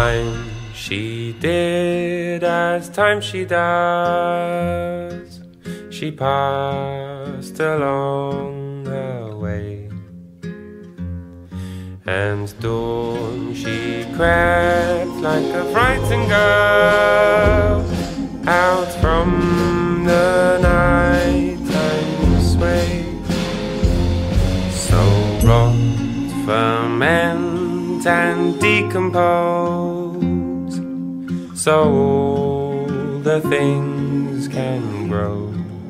time she did as time she does. She passed along her way, and dawn she crept like a frightened girl out from the nighttime sway. So rot, ferment and decompose, so all the things can grow,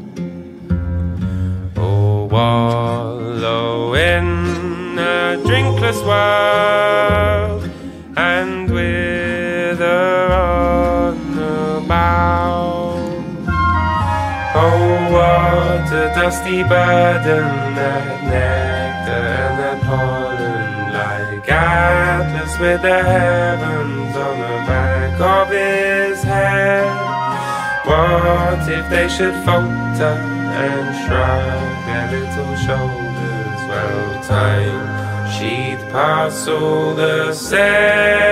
or wallow in a drinkless world and wither on the bough. Oh, what a dusty burden, that nectar and that pollen, like Atlas with the heavens on the back of his head. What if they should falter and shrug their little shoulders? Well, time she'd pass all the same.